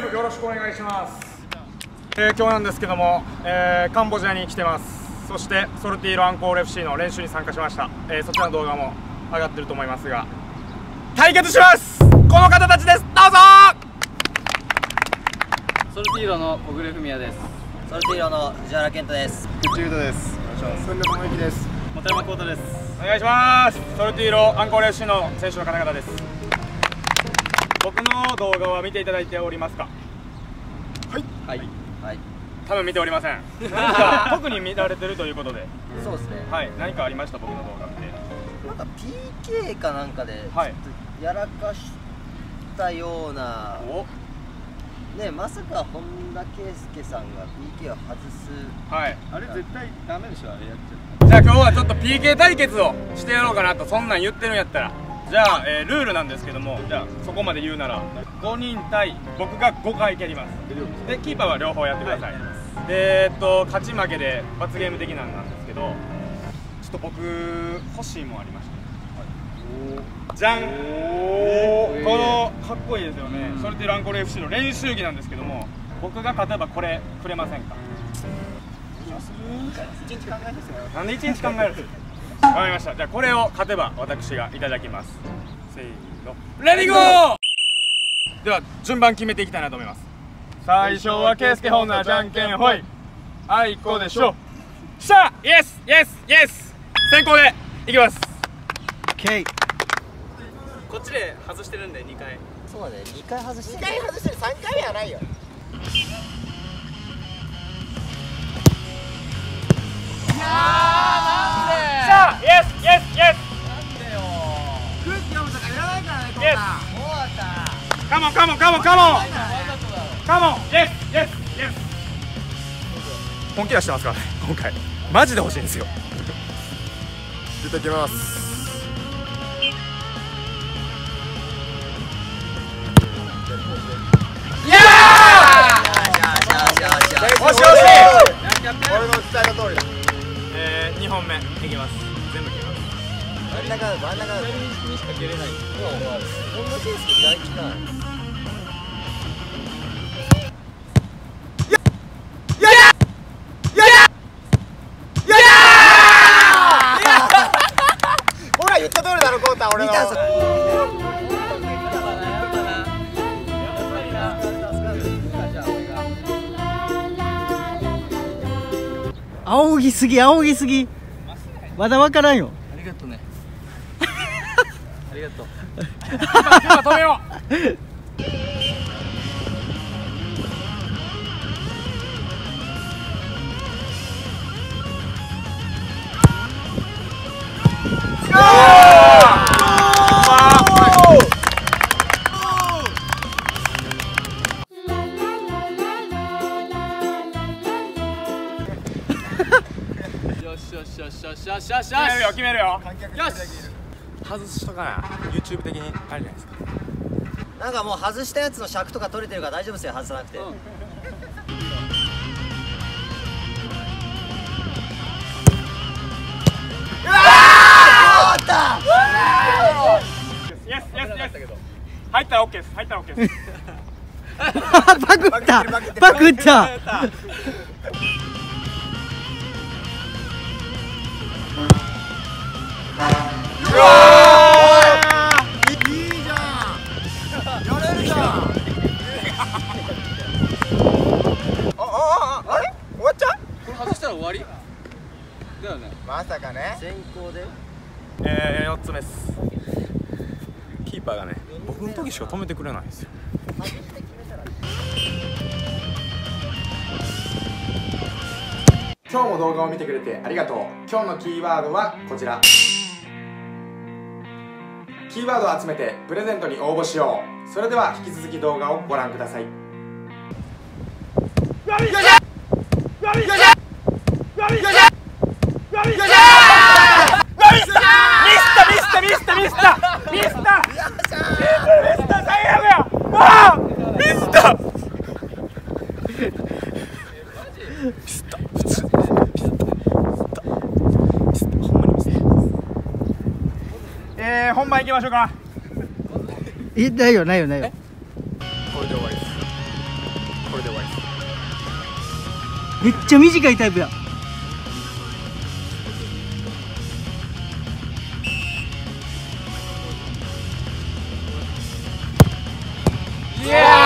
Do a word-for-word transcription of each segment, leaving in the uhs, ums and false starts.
部よろしくお願いします。えー、今日なんですけども、えー、カンボジアに来てます。そしてソルティーロアンコール エフシー の練習に参加しました。えー、そちらの動画も上がってると思いますが、対決します。この方たちです。どうぞ。 ソルティーロの小暮文也です。 ソルティーロの藤原健太です。 口優斗です。お願いします。本田智之です。 本山幸太です。 お願いします。ソルティーロアンコール エフシー の選手の方々です。僕の動画は見ていただいておりますか？ はいはいはい。 多分見ておりません。何か特に見られてるということで。 そうですね。 はい。何かありました僕の動画見て。 なんか ピーケー かなんかでちょっとやらかしたような。 お。 ね、まさか本田圭佑さんが ピーケー を外す。 はい。 あれ絶対ダメでしょ、あれやっちゃじゃあ今日はちょっと ピーケー 対決をしてやろうかなと、そんなん言ってるんやったら。じゃあ、えー、ルールなんですけども、じゃあそこまで言うならごにん対僕がごかい蹴ります。でキーパーは両方やってください。でえーっと勝ち負けで罰ゲーム的なんなんですけど、ちょっと僕欲しいもんありました。じゃん、このかっこいいですよね。ソルティーロアンコール エフシー の練習着なんですけども、僕が勝てばこれくれませんか？ 一日考えですよ。 なんで一日考えるんですか？わかりました。じゃあこれを勝てば私がいただきます。せーの、レディーゴー。では順番決めていきたいなと思います。最初はケイスケほんならじゃんけんほい。あいこでしょ。しゃあ、イエスイエスイエス。先行でいきます。 ケイ。 こっちで外してるんでにかい。 そうだね。にかい外してる。 にかい外してる。さんかいめはないよ。 しゃあ、イエスイエスイエス。 空気読むとかいらないからね、こんイエなス。 もうあった。 カモンカモンカモンカモンカモン、イエスイエスイエス。本気出してますからね今回。マジで欲しいんですよ。 いただきます。 いやー、惜しい惜しい。 俺の期待の通りだ。 えー、にほんめいきます。全部いきます。 真ん中真ん中にしか蹴れない。もう本田圭佑大事だ。 ほら言った通りだろ、コウタ、俺の。 仰ぎすぎ仰ぎすぎ、まだわからんよ。 ありがとうね。ありがとう。 今止めよう。 よしよしよしよしよしよしよし。 決めるよ決めるよ。 よし。 外しとかな YouTube 的にあるじゃないですか。 なんかもう外したやつの尺とか取れてるから大丈夫ですよ、外さなくて。 うん。 イエスイエスイエス。入ったら OK です。入ったら OK です。 パクったパクった。 うわー、いいじゃん。やれるじゃん。あああ、あれ終わっちゃう？ これ外したら終わりだよね。 まさかね。 先行で。 えー、よっつめです。キーパーがね、僕の時しか止めてくれないんですよ。今日も動画を見てくれてありがとう。今日のキーワードはこちら。キーワードを集めてプレゼントに応募しよう。それでは引き続き動画をご覧ください。よいしょよいしょよいしょよいしょよいしょ。ミスったミスったミスったミスったミスったミスった最悪や。あーミスったミスった普通ミスったミスったミスったほんまにミスった。えー、本番いきましょうか。 いないよないよないよ。 これで終わりです。 めっちゃ短いタイプや。 いや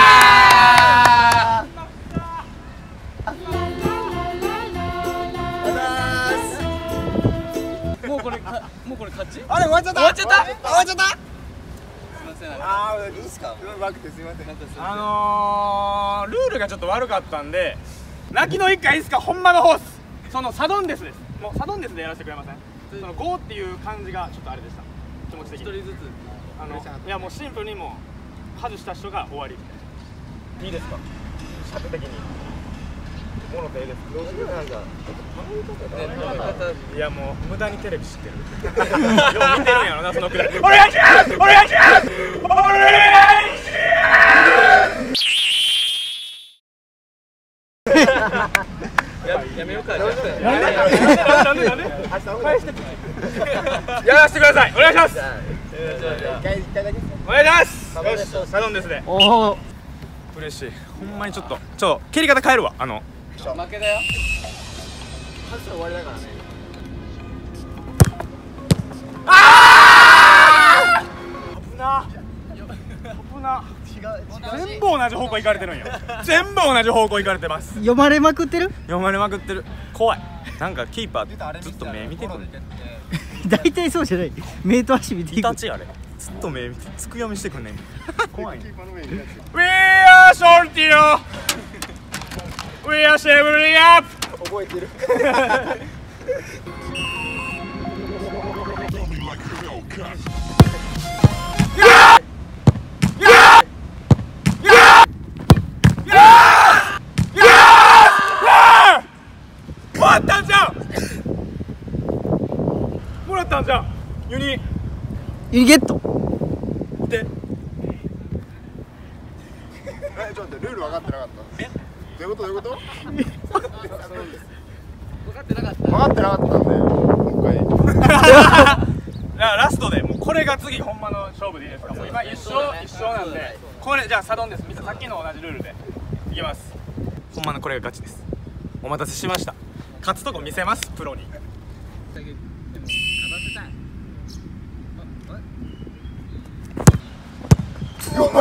もうこれかもうこれ勝ち？ あれ終わっちゃった。 終わっちゃった終わっちゃった。 すみません。 ああ、 いいっすか。 うまくてすみません。 あのー、ルールがちょっと悪かったんで、泣きの一回いいっすか、ほんまのホース。そのサドンデスです。もうサドンデスでやらせてくれません？そのゴーっていう感じがちょっとあれでした。気持ち的に。 一人ずつ。 あのいやもうシンプルにもう外した人が終わり。いいですか？尺的に。ものでいいですか？ どうしようなんか。 いやもう無駄にテレビ知ってる。よう見てるんやろなそのくらい。お願いします。お願いします。お願いします。 ややめようか。 なんでなんでなんで返してやらせてください。お願いします。お願いします。よし、サドンですね。 おお。 嬉しい。ほんまにちょっとちょっと蹴り方変えるわ。あの負けだよ。 外したら終わりだからね。 危な危な。全部同じ方向行かれてるんよ。全部同じ方向行かれてます。 読まれまくってる？ 読まれまくってる。怖い。なんかキーパーずっと目見てくる。 大体そうじゃない。目と足見ていく。 イタチあれ。ずっと目見てつく読みしてくんねん。怖い。We are Sortino. We are Chevrolet up. 覚えてる。 もらったんじゃん。もらったんじゃん。ユニ。 ユニゲット。 で。 え、ちょっと待って、ルール分かってなかった。え？どういうことどういうこと？ 分かってなかった。 分かってなかったんで、もう一回。 じゃあラストでもうこれが次ほんまの勝負でいいですか？もう今一勝一勝なんで、これじゃあサドンです。みんなさっきの同じルールでいきます。ほんまのこれがガチです。お待たせしました。勝つとこ見せます、プロに。カモン！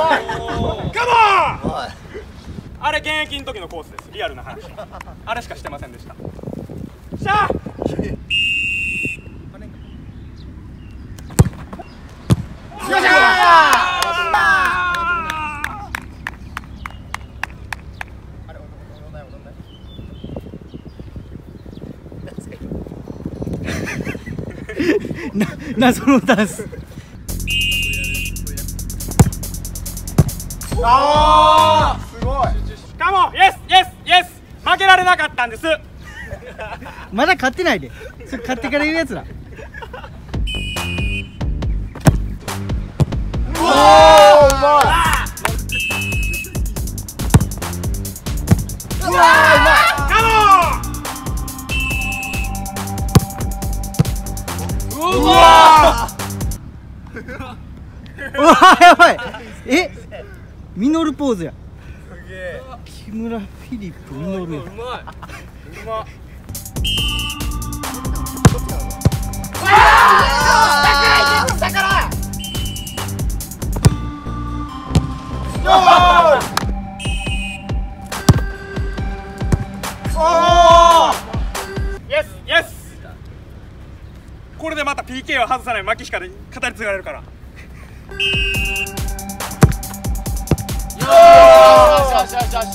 あれ現役の時のコースです。リアルな話。あれしかしてませんでした。しゃあ！よっしゃー。な謎のダンス。 ああ、すごい。 カモン！イエスイエスイエス！負けられなかったんです。 まだ勝ってないで。それ勝ってから言うやつだ。 おお、うまい。うわー、うまい。 カモン！うわうわー、やばい。え、ミノルポーズや。 すげえ。 木村フィリップミノルや。 うまい。うま。イエスイエス。これでまた ピーケー を外さない牧彦で語り継がれるから。 よしよしよしよし。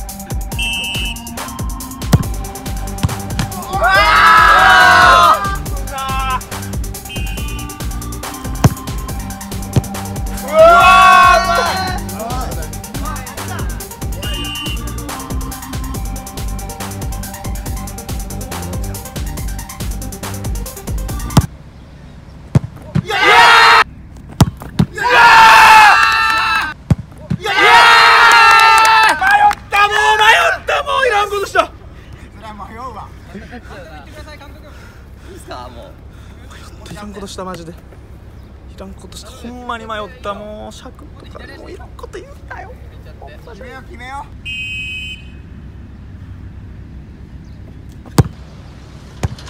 いらんことしたマジで。いらんことした。ほんまに迷った。もう尺とかもういらんこと言うなよ。 決めよう決めよう。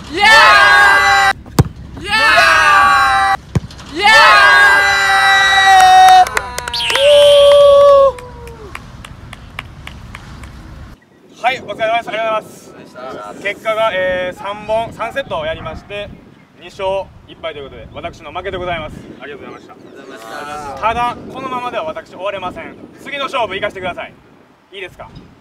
イエーイイエーイイエーイはい、お疲れ様です。ありがとうございます。結果が、えー、さんぼんさんセットをやりましてにしょういっぱいということで私の負けでございます。ありがとうございました。ただこのままでは私終われません。次の勝負行かせてください。いいですか？